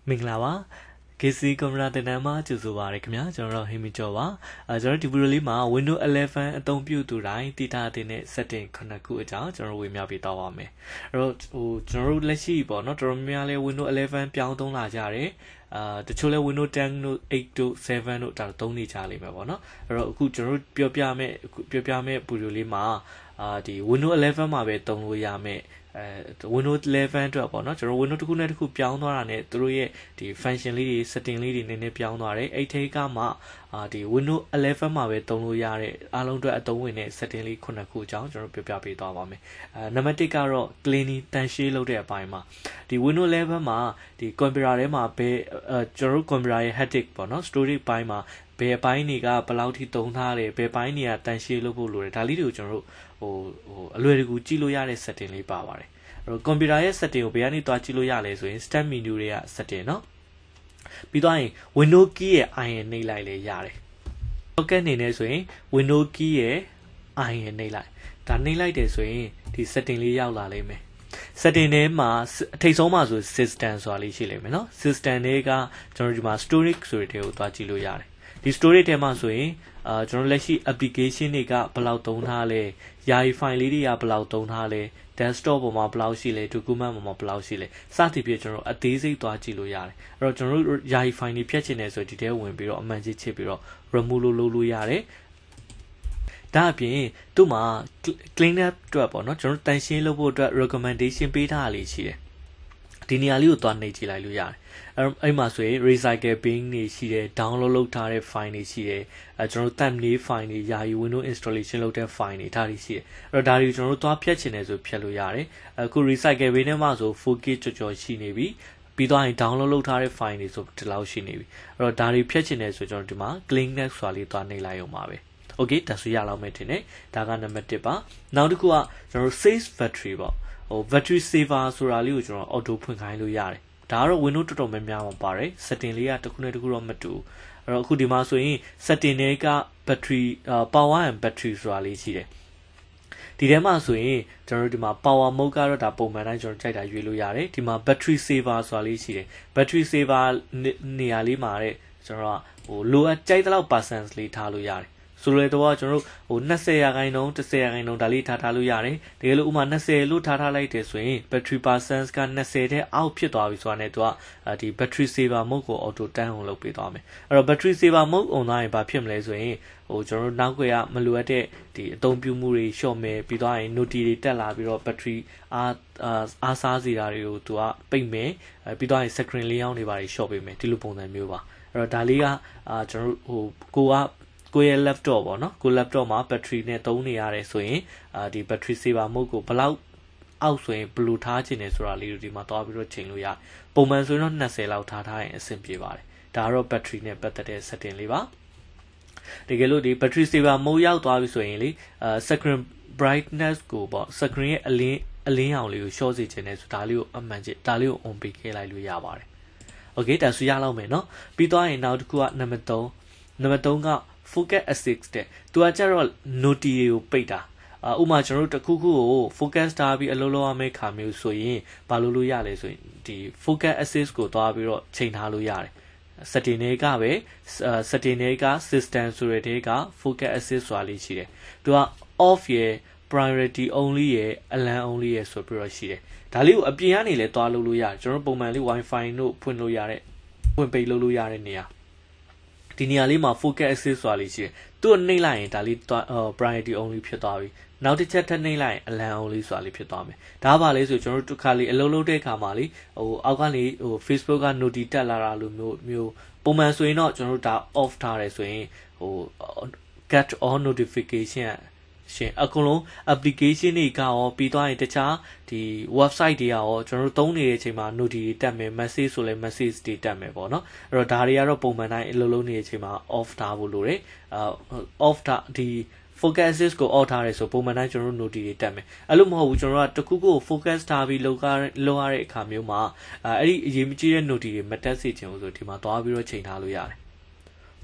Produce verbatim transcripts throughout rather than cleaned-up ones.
မင်္ဂလာပါ ကေစီ ကင်မရာတင်တန်းမှာကြိုဆိုပါရခင်ဗျာကျွန်တော်ဟိမီကျော်ပါအဲကျွန်တော်ဒီဗီဒီယိုလေးမှာ Windows eleven အသုံးပြုသူတိုင်းတည်ထားတဲ့ setting ခုနှစ်ခုအကြောင်းကျွန်တော်ဝေမျှပေးတော့ပါမယ်အဲ့တော့ဟိုကျွန်တော်တို့လက်ရှိပေါ့နော်တော်တော်များများလဲ Windows eleven ပြောင်းသုံးလာကြတယ်အာတချို့လဲ Windows ten တို့ eight တို့ seven တို့ဒါသုံးနေကြလိမ့်မယ်ပေါ့နော်အဲ့တော့အခုကျွန်တော်တို့ပြောပြမယ်ပြောပြမယ်ဗီဒီယိုလေးမှာအာဒီ Windows eleven မှာပဲသုံးလို့ရမယ်အဲ Windows eleven အတွက်ပေါ့နော်ကျွန်တော် Windows တစ်ခုနဲ့တစ်ခုပြောင်းသွားတာနဲ့သူတို့ရဲ့ဒီ function လေးတွေ setting လေးတွေနည်းနည်းပြောင်းသွားတယ်အဲ့ထိကမှအာဒီ Windows eleven မှာပဲသုံးလို့ရတဲ့အားလုံးအတွက်အသုံးဝင်တဲ့ setting လေးခုနှစ်ခုအကြောင်းကျွန်တော်ပြောပြပေးသွားပါမယ်အဲနံပါတ်oneကတော့ cleaning တန်ရှင်းလုပ်တဲ့အပိုင်းမှာဒီ Windows eleven မှာဒီ computer ထဲမှာဘယ်အဲကျွန်တော်တို့ computer ရဲ့ hard disk ပေါ့နော် storage ပိုင်းမှာဘယ်ပိုင်းတွေကဘယ်လောက်ထိသုံးထားတယ်ဘယ်ပိုင်းတွေကတန်ရှင်းလုပ်ဖို့လိုတယ်ဒါလေးတွေကိုကျွန်တော်တို့ဟိုဟိုအလွယ်တကူကြည့်လို့ရတဲ့ setting လေးပါပါတယ်အဲ့ကွန်ပျူတာရဲ့ setting ကိုဘယ်ကနေတွားကြည့်လို့ရလဲဆိုရင် start menu တွေက setting เนาะပြီးတော့ရင် window key ရဲ့ iron နှိပ်လိုက်လေရတယ် shortcut အနေနဲ့ဆိုရင် window key ရဲ့ iron နှိပ်လိုက်ဒါနှိပ်လိုက်တယ်ဆိုရင်ဒီ setting လေးရောက်လာလိမ့်မယ် setting ထဲမှာအထိတ်ဆုံးမှာဆို system ဆိုတာလေးရှိလိမ့်မယ်เนาะ system တွေကကျွန်တော်ဒီမှာ storage ဆိုတဲ့ကိုတွားကြည့်လို့ရတယ်ဒီ storage ထဲမှာဆိုရင်အာကျွန်တော်လက်ရှိ application တွေကဘယ်လောက်သုံးထားလဲယာယီ file လေးတွေကဘယ်လောက်သုံးထားလဲ desktop ပေါ်မှာဘယ်လောက်ရှိလဲ document ပေါ်မှာဘယ်လောက်ရှိလဲစသဖြင့်ကျွန်တော်အသေးစိတ်သွားကြည့်လို့ရတယ်အဲ့တော့ကျွန်တော်တို့ယာယီ file တွေဖြတ်ချင်တယ်ဆိုဒီထဲဝင်ပြီးတော့အမှန်ကြီးချစ်ပြီးတော့ remove လို့လုပ်လို့ရတယ်ဒါအပြင်သူ့မှာ clean up အတွက်ပေါ့နော်ကျွန်တော်တန်ရှင်းလုပ်ဖို့အတွက် recommendation ပေးထားတာလေးရှိတယ်ဒီနေရာလေးကိုသွားနှိပ်ကြည့်လိုက်လို့ရတယ်အဲ့အဲ့မှာဆိုရင် recycle bin တွေရှိတယ် download လုပ်ထားတဲ့ file တွေရှိတယ်အဲကျွန်တော်တို့ thumbnail file တွေယာယီ windows installation လုပ်တဲ့ file တွေဒါတွေရှိတယ်အဲ့တော့ဒါတွေကိုကျွန်တော်တို့သွားဖြတ်ချင်တယ်ဆိုဖြတ်လို့ရတယ်အခု recycle bin ထဲမှာဆို four K ကြော်ကြော်ရှိနေပြီပြီးတော့ရင် download လုပ်ထားတဲ့ file တွေဆိုဒီလောက်ရှိနေပြီအဲ့တော့ဒါတွေဖြတ်ချင်တယ်ဆိုကျွန်တော်ဒီမှာ clean next ဆိုတာလေးသွားနှိပ်လိုက်အောင်ပါပဲโอเคဒါဆိုရလောက်မယ်ထင်တယ်ဒါကနံပါတ်oneပါနောက်တစ်ခုကကျွန်တော်တို့ save battery ပေါ့ဟို battery saver ဆိုတာလေးကိုကျွန်တော် auto ဖွင့်ခိုင်းလို့ရတယ်ဒါကတော့ Windows တော်တော်များများမှာပါတယ် setting လေးကတစ်ခုနဲ့တစ်ခုတော့မတူအဲ့တော့အခုဒီမှာဆိုရင် setting တွေက battery power and battery ဆိုတာလေးရှိတယ်ဒီထဲမှာဆိုရင်ကျွန်တော်တို့ဒီမှာ power mode ကတော့ဒါပုံမှန်တိုင်းကျွန်တော်ကြိုက်တာရွေးလို့ရတယ်ဒီမှာ battery saver ဆိုတာလေးရှိတယ် battery saver နေရာလေးမှာတဲ့ကျွန်တော်ကဟိုလိုအပ်ကြိုက်တဲ့လောက် percent လေးထားလို့ရတယ်ဆိုလိုတော့ကျွန်တော်တို့ဟိုtwentyရာခိုင်နှုန်းtenရာခိုင်နှုန်းဒါလေးထားထားလို့ရတယ်တကယ်လို့ဥမာtwentyလို့ထားထားလိုက်တယ်ဆိုရင် battery percent ကtwentyတဲ့အောက်ဖြစ်သွားပြီဆိုတာနဲ့သူကဒီ battery saver mode ကို auto တန်းအောင်လုပ်ပေးသွားမယ်အဲ့တော့ battery saver mode on သွားရင်ဘာဖြစ်မလဲဆိုရင်ဟိုကျွန်တော်တို့နောက်ကွယ်ကမလိုအပ်တဲ့ဒီအသုံးပြုမှုတွေရှော့မယ်ပြီးသွားရင် noti တွေတက်လာပြီးတော့ battery အားအားစားစေတာတွေကိုသူကပိတ်မယ်ပြီးသွားရင် screen လေးရောင်းတွေပါရှော့ပေးမယ်ဒီလိုပုံစံမျိုးပါအဲ့တော့ဒါလေးကအာကျွန်တော်တို့ဟိုကိုကကိုယ့်ရဲ့ laptop ပေါ့နော်ကို laptop မှာ battery နဲ့သုံးနေရတယ်ဆိုရင်အာဒီ battery saver mode ကိုဘယ်လောက်အောက်ဆိုရင်ဘယ်လိုထားခြင်းလဲဆိုတာလေးတွေဒီမှာတွားပြီးတော့ချိန်လို့ရတယ်ပုံမှန်ဆိုရင်တော့twentyလောက်ထားထားရင်အဆင်ပြေပါတယ်ဒါကတော့ battery နဲ့ပတ်သက်တဲ့ setting လေးပါတကယ်လို့ဒီ battery saver mode ရောက်သွားပြီဆိုရင်လေအာ screen brightness ကိုပေါ့ screen ရဲ့အလင်းအလင်းအောင်လေးကို short စေခြင်းနဲ့ဆိုဒါလေးကိုအမှန်ကြီးဒါလေးကို on ပေးခဲ့လိုက်လို့ရပါတယ် okay ဒါဆိုရလောက်မယ်နော်ပြီးသွားရင်နောက်တစ်ခုကနံပါတ်threeနံပါတ်threeကfocus assist တဲ့သူကကျတော့ noti ကိုပိတ်တာဥပမာကျွန်တော်တို့တစ်ခုခုကို focus ထားပြီးအလုပ်လုပ်ရမယ့်ခါမျိုးဆိုရင်ဘာလို့လို့ရလဲဆိုရင်ဒီ focus assist ကိုတွားပြီးတော့ချိန်ထားလို့ရတယ် setting တွေကပဲ setting တွေက system ဆိုတဲ့တွေက focus assist ဆိုတာလေးရှိတယ်သူက off ရယ် priority only ရယ် alarm only ရယ်ဆိုပြီးတော့ရှိတယ်ဒါလေးကိုအပြင်ကနေလည်းတွားလုပ်လို့ရတယ်ကျွန်တော်ပုံမှန်လေး wifi တို့ဖွင့်လို့ရတဲ့ဖွင့်ပိတ်လုပ်လို့ရတဲ့နေရာဒီနေရာလေးမှာ focus assist ဆိုတာလေးရှိတယ်သူ့ကိုနှိပ်လိုက်ရင်ဒါလေး priority only ဖြစ်သွားပြီနောက်တစ်ချက်ထပ်နှိပ်လိုက်ရင် alarm only ဆိုတာလေးဖြစ်သွားမယ်ဒါပါလေဆိုကျွန်တော်တို့တစ်ခါလေးအလုပ်လုပ်တဲ့အခါမှာလေဟိုအောက်ကနေဟို Facebook က noti တက်လာတာလိုမျိုးမျိုးပုံမှန်ဆိုရင်တော့ကျွန်တော်တို့ဒါ off ထားတယ်ဆိုရင်ဟို get all notification ရှင်အကုန်လုံး application တွေကရောပြီးသွားရင်တခြားဒီ website တွေရောကျွန်တော်တို့သုံးနေတဲ့အချိန်မှာ noti တွေတက်မယ် message ဆိုလဲ message တွေတက်မယ်ပေါ့နော်အဲ့တော့ဒါတွေကတော့ပုံမှန်တိုင်းအလုပ်လုပ်နေတဲ့အချိန်မှာ off ထားဖို့လိုတယ်အာ off ထားဒီ focus assist ကို off ထားရဲဆိုပုံမှန်တိုင်းကျွန်တော်တို့ noti တွေတက်မယ်အဲ့လိုမဟုတ်ဘူးကျွန်တော်တို့ကတခုခုကို focus ထားပြီးလုပ်ရလုပ်ရတဲ့အခါမျိုးမှာအဲ့ဒီအရေးမကြီးတဲ့ noti တွေမတက်စေချင်ဘူးဆိုဒီမှာသွားပြီးတော့ချိန်ထားလို့ရတယ်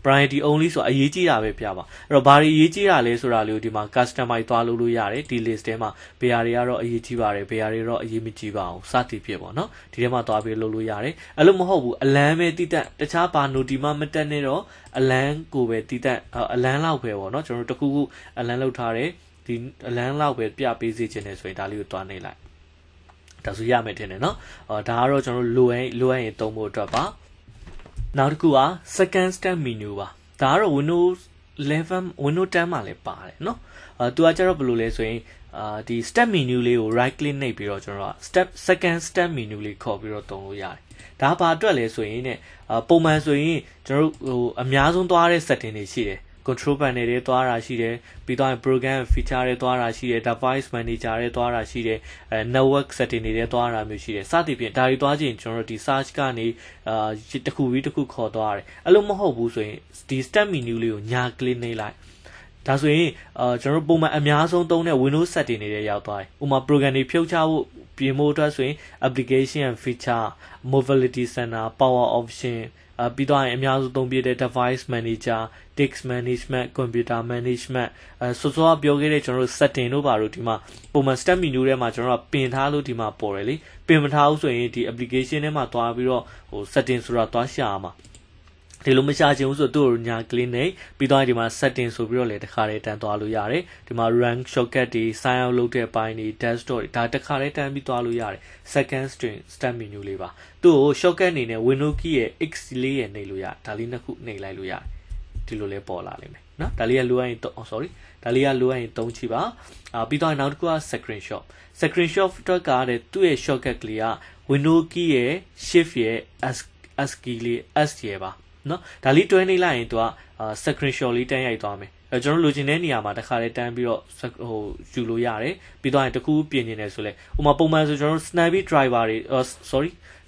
priority only ဆိုအရေးကြီးတာပဲပြပါအဲ့တော့ဘာတွေအရေးကြီးတာလဲဆိုတာလေးကိုဒီမှာ customize သွားလုပ်လို့ရတယ်ဒီ list ထဲမှာဘယ်ဟာတွေကတော့အရေးကြီးပါတယ်ဘယ်ဟာတွေတော့အရေးမကြီးပါဘူးစသည်ဖြစ်ပေါ့နော်ဒီထဲမှာသွားပြီးလုပ်လို့ရတယ်အဲ့လိုမဟုတ်ဘူးအလန်းပဲတည်တတ်တခြားဘာ note မှမတက်နဲ့တော့အလန်းကိုပဲတည်တတ်အလန်းလောက်ပဲပေါ့နော်ကျွန်တော်တို့တခုခုအလန်းလောက်ထားတယ်ဒီအလန်းလောက်ပဲပြပေးစေချင်တယ်ဆိုရင်ဒါလေးကိုသွားနေလိုက်ဒါဆိုရမယ်ထင်တယ်နော်အော်ဒါကတော့ကျွန်တော်တို့လိုရင်လိုရရင်သုံးဖို့အတွက်ပါနောက်တစ်ခုက second step menu ပါဒါကတော့ Windows eleven Windows ten မှာလည်းပါတယ်เนาะအဲသူကကျတော့ဘယ်လိုလဲဆိုရင်အာဒီ step menu လေးကို right click နှိပ်ပြီးတော့ကျွန်တော်က step second step menu လေးခေါ်ပြီးတော့သုံးလို့ရတယ်ဒါဘာအတွက်လဲဆိုရင်ねပုံမှန်ဆိုရင်ကျွန်တော်တို့ဟိုအများဆုံးသွားတဲ့ setting တွေရှိတယ် control panel တွေသွားတာရှိတယ်ပြီးတော့ program feature တွေသွားတာရှိတယ် device manager တွေသွားတာရှိတယ်အဲ network setting တွေသွားတာမျိုးရှိတယ်စသဖြင့်ဒါတွေသွားခြင်းကျွန်တော်တို့ဒီ search ကနေအာတခုပြီးတခုခေါ်သွားတယ်အဲ့လိုမဟုတ်ဘူးဆိုရင်ဒီ step menu လေးကိုညာ click နှိပ်လိုက်ဒါဆိုရင်အာကျွန်တော်ပုံမှန်အများဆုံးသုံးတဲ့ Windows setting တွေရောက်သွားတယ်ဥပမာ program တွေဖြုတ်ချဖို့ပြင်ဖို့အတွက်ဆိုရင် application and feature mobility center power optionအပြီးတော့အများဆုံးသုံးပြတဲ့ device manager disk management computer management အဲစောစောပြောခဲ့တဲ့ကျွန်တော်တို့ setting တို့ပါလို့ဒီမှာပုံမှန် step menu ထဲမှာကျွန်တော်တို့ပင်ထားလို့ဒီမှာပေါ်တယ်လေပင်မထားဘူးဆိုရင်ဒီ application ထဲမှာသွားပြီးတော့ဟို setting ဆိုတာသွားရှာရမှာဒီလိုမရှာချင်ဘူးဆိုတော့သူ့ကိုညာ click နဲ့ပြီးတော့ဒီမှာ setting ဆိုပြီးတော့လေတစ်ခါတည်းတန်းသွားလို့ရတယ်ဒီမှာ rank shortcut တွေ sign out လုပ်တဲ့ပိုင်းတွေ desktop တွေဒါတစ်ခါတည်းတန်းပြီးသွားလို့ရတယ် second string step menu လေးပါသူ့ကို shortcut အနေနဲ့ windows key ရဲ့ x လေးရဲ့နှိပ်လို့ရဒါလေးနှစ်ခုနှိပ်လိုက်လို့ရတယ်ဒီလိုလေးပေါ်လာလိမ့်မယ်နော်ဒါလေးကလိုအပ်ရင်တော့ sorry ဒါလေးကလိုအပ်ရင်သုံးချိပါအာပြီးတော့နောက်တစ်ခုက screenshot screenshot တော့ကတဲ့သူ့ရဲ့ shortcut ကလေးက windows key ရဲ့ shift ရဲ့ s s key လေး s ရဲ့ပါနော်ဒါလေးတွဲနေလိုက်ရင်သူက screenshot လေးတန်းရိုက်သွားမယ်အဲကျွန်တော်လိုချင်တဲ့နေရာမှာတစ်ခါလေးတန်းပြီးတော့ဟိုယူလို့ရတယ်ပြီးတော့တခုပြင်နေတယ်ဆိုလဲဥပမာပုံမှန်ဆိုကျွန်တော် snappy driver တွေ sorry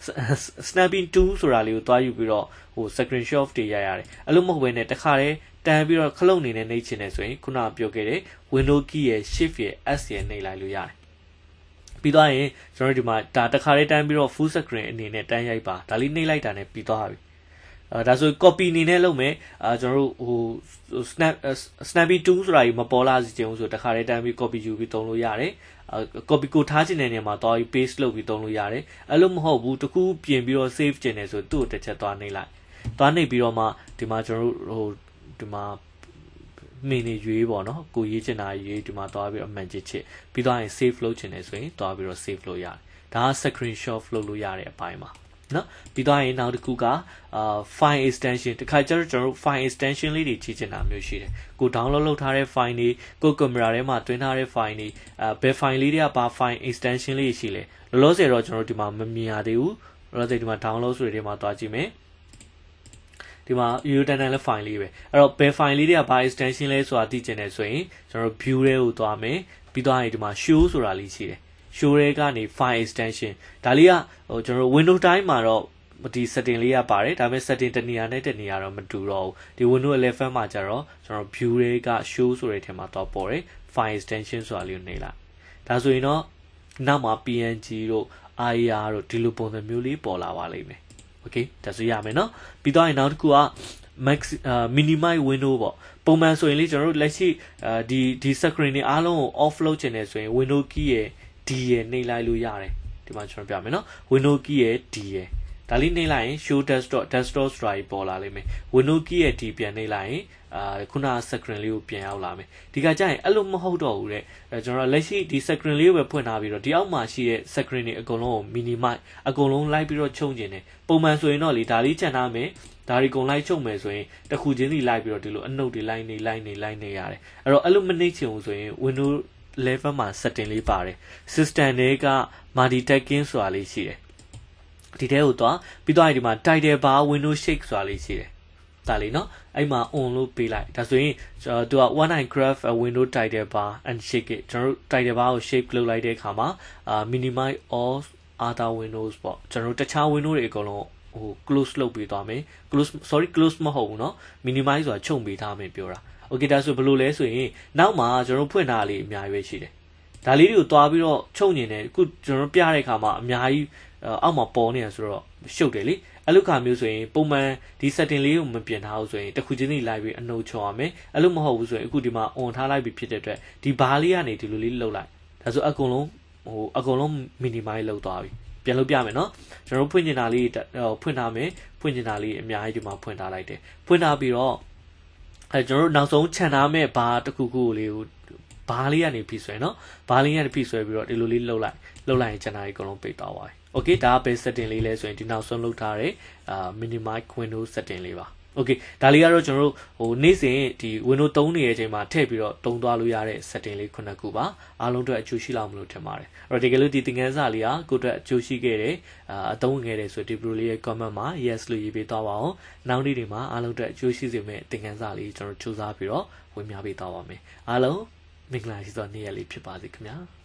snappy two ဆိုတာလေးကိုတွားယူပြီးတော့ဟို screenshot တွေရိုက်ရတယ်အဲ့လိုမဟုတ်ဘဲနဲ့တစ်ခါလေးတန်းပြီးတော့ခလုတ်နေနဲ့နှိပ်ချင်တယ်ဆိုရင်ခုနကပြောခဲ့တဲ့ windows key ရဲ့ shift ရဲ့ s ရဲ့နှိပ်လိုက်လို့ရတယ်ပြီးတော့ရင်ကျွန်တော်ဒီမှာဒါတစ်ခါလေးတန်းပြီးတော့ full screen အနေနဲ့တန်းရိုက်ပါဒါလေးနှိပ်လိုက်တာနဲ့ပြီးသွားပြီအဲဒါဆို copy အနေနဲ့လုပ်မယ်အာကျွန်တော်တို့ဟို snap snappy two ဆိုတာကြီးမပေါ်လာစေချင်ဘူးဆိုတခါလေးတန်းပြီး copy ယူပြီးသုံးလို့ရတယ်အာ copy ကိုထားချင်တဲ့နေရာမှာသွားပြီး paste လုပ်ပြီးသုံးလို့ရတယ်အဲ့လိုမဟုတ်ဘူးတခုပြင်ပြီးတော့ save ချင်တယ်ဆိုသူ့ကိုတစ်ချက်သွားနှိပ်လိုက်သွားနှိပ်ပြီးတော့မှဒီမှာကျွန်တော်တို့ဟိုဒီမှာမင်းနေရွေးပေါ့နော်ကိုရေးချင်တာရေးဒီမှာသွားပြီးတော့ manage ချစ်ပြီးတော့ရင် save လုပ်ချင်တယ်ဆိုရင်သွားပြီးတော့ save လုပ်ရတယ်ဒါက screenshot လုပ်လို့ရတဲ့အပိုင်းမှာနော်ပြီးတော့ရင်နောက်တစ်ခုကအာ file extension တခါကျတော့ကျွန်တော်တို့ file extension လေးတွေကြီးချင်တာမျိုးရှိတယ်ကို download လုပ်ထားတဲ့ file တွေကို camera ထဲမှာတွင်းထားတဲ့ file တွေအဲဘယ် file လေးတွေကဘာ file extension လေးရှိလဲလောလောဆယ်တော့ကျွန်တော်တို့ဒီမှာမမြင်ရသေးဘူးလောလောဆယ်ဒီမှာ download ဆိုတဲ့နေရာမှာသွားကြည့်မယ်ဒီမှာ utility လည်း file လေးပဲအဲ့တော့ဘယ် file လေးတွေကဘာ extension လဲဆိုတာသိချင်တယ်ဆိုရင်ကျွန်တော်တို့ view တွေကိုသွားမယ်ပြီးတော့ရင်ဒီမှာ show ဆိုတာလေးရှိတယ်show ရဲကနေ file extension ဒါလေးကဟိုကျွန်တော်တို့ windows တိုင်းမှာတော့ဒီ setting လေးရပါတယ်ဒါပေမဲ့ setting တနေရာနဲ့တနေရာတော့မတူတော့ဘူးဒီ windows eleven မှာကျတော့ကျွန်တော် view ရဲက show ဆိုတဲ့ထဲမှာတော့ပေါ်တယ် file extension ဆိုတာလေးကိုနှိပ်လိုက်ဒါဆိုရင်တော့နောက်မှာ png တို့ ir တို့ဒီလိုပုံစံမျိုးလေးပေါ်လာပါလိမ့်မယ် okay ဒါဆိုရမယ်နော်ပြီးတော့နောက်တစ်ခုက max minimize window ပေါ့ပုံမှန်ဆိုရင်လေကျွန်တော်တို့လက်ရှိဒီဒီ screen တွေအားလုံးကို off လုပ်ချင်တယ်ဆိုရင် window key ရဲ့ D ရဲ့နှိပ်လိုက်လို့ရတယ်ဒီမှာကျွန်တော်ပြမယ်နော် window key ရဲ့ D ရဲ့ဒါလေးနှိပ်လိုက်ရင် show desktop desktop ဆိုတာပေါ်လာလိမ့်မယ် window key ရဲ့ D ပြန်နှိပ်လိုက်ရင်အာခုန screen လေးကိုပြန်ရောက်လာမယ်ဒီကကြရင်အဲ့လိုမဟုတ်တော့ဘူးတဲ့ကျွန်တော်လက်ရှိဒီ screen လေးကိုပဲဖွင့်ထားပြီးတော့ဒီအောက်မှာရှိတဲ့ screen တွေအကုန်လုံးကို minimize အကုန်လုံးလိုက်ပြီးတော့ချုပ်ကျင်တယ်ပုံမှန်ဆိုရင်တော့လေဒါလေးချန်ထားမယ်ဒါတွေကုန်လိုက်ချုပ်မယ်ဆိုရင်တစ်ခုချင်းစီလိုက်ပြီးတော့ဒီလိုအနှုတ်တွေလိုက်နေလိုက်နေလိုက်နေရတယ်အဲ့တော့အဲ့လိုမနှိပ်ချင်ဘူးဆိုရင် window level မှာ setting လေးပါတယ် system တွေက multitasking ဆိုတာလေးရှိတယ်ဒီထဲကိုတော့ပြီးတော့ဒီမှာ title bar window shake ဆိုတာလေးရှိတယ်ဒါလေးနော်အဲ့မှာ on လို့ပေးလိုက်ဒါဆိုရင်သူက one eye graph a window title bar and shake it ကျွန်တော်တို့ title bar ကို shape လုပ်လိုက်တဲ့အခါမှာအာ minimize all other windows ပေါ့ကျွန်တော်တို့တခြား window တွေအကုန်လုံးဟို close လုပ်ပေးသွားမယ် close sorry close မဟုတ်ဘူးเนาะ minimize ဆိုတာချုပ်ပေးထားမယ်ပြောတာ okay ဒါဆိုဘယ်လိုလဲဆိုရင်နောက်မှာကျွန်တော်ဖွင့်ထားလေးအများကြီးပဲရှိတယ်ဒါလေးတွေကိုတွားပြီးတော့ချုပ်ညင်တယ်အခုကျွန်တော်ပြတဲ့အခါမှာအများကြီးအောက်မှာပေါ်နေရဆိုတော့ရှုပ်တယ်လေအဲ့လိုကမျိုးဆိုရင်ပုံမှန်ဒီ setting လေးကိုမပြင်ထားဘူးဆိုရင်တစ်ခုချင်းစီလိုက်ပြီးအနှုတ်ချော်ရမယ်အဲ့လိုမဟုတ်ဘူးဆိုရင်အခုဒီမှာ on ထားလိုက်ပြီးဖြစ်တဲ့အတွက်ဒီဘားလေးကနေဒီလိုလေးလှုပ်လိုက်ဒါဆိုအကုန်လုံးဟိုအကုန်လုံး minimize လုပ်သွားပြီပြန်လုပ်ပြမယ်နော်ကျွန်တော်ဖွင့်နေတာလေးဖွင့်ထားမယ်ဖွင့်နေတာလေးအများကြီးဒီမှာဖွင့်ထားလိုက်တယ်ဖွင့်ထားပြီးတော့အဲကျွန်တော်တို့နောက်ဆုံးခြံထားမဲ့ဘာတစ်ခုခုလေးကိုဘားလေးကနေဖိဆွဲနော်ဘားလေးကနေဖိဆွဲပြီးတော့ဒီလိုလေးလှုပ်လိုက်လှုပ်လိုက်ရင်ခြံထားလေးအကုန်လုံးပိတ်သွားပါပြီ okay ဒါပဲ setting လေးလဲဆိုရင်ဒီနောက်ဆုံးလုပ်ထားတဲ့အာ minimize window setting လေးပါ okay ဒါလေးကတော့ကျွန်တော်တို့ဟိုနေ့စဉ်ဒီ window သုံးနေတဲ့အချိန်မှာထည့်ပြီးတော့တုံးသွားလို့ရတဲ့ setting လေးခုနှစ်ခုပါအားလုံးအတွက်အကျိုးရှိလောက်မလို့ထင်ပါတယ်အဲ့တော့ဒီကလေးဒီသင်ခန်းစာလေးကကိုယ့်အတွက်အကျိုးရှိခဲ့တယ်အာအသုံးဝင်ခဲ့တယ်ဆိုဒီ video လေးရဲ့ comment မှာ yes လို့ရေးပေးသွားပါအောင်နောက်နေ့တွေမှာအားလုံးအတွက်အကျိုးရှိစေမယ့်သင်ခန်းစာလေးကျွန်တော်စူးစမ်းပြီးတော့ဝင်ပြပေးသွားပါမယ်အားလုံးမင်္ဂလာရှိသောနေ့ရက်လေးဖြစ်ပါစေခင်ဗျာ